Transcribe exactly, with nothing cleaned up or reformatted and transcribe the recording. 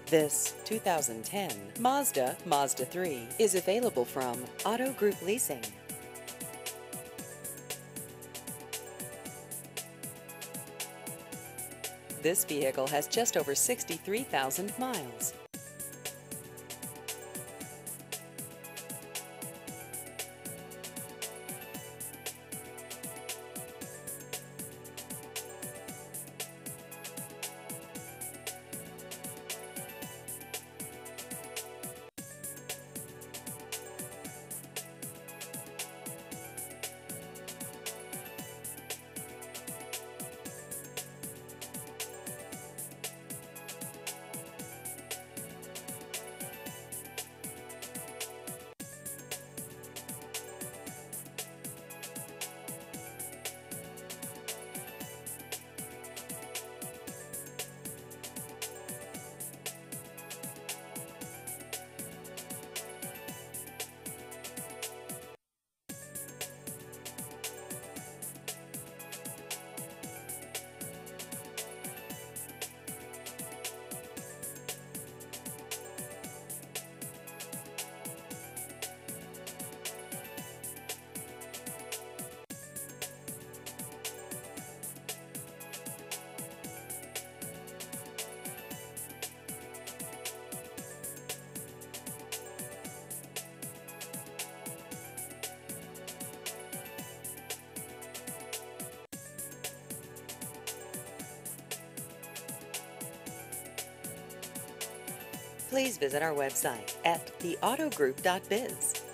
This two thousand ten Mazda Mazda three is available from Auto Group Leasing. This vehicle has just over sixty-three thousand miles. Please visit our website at the auto group dot biz.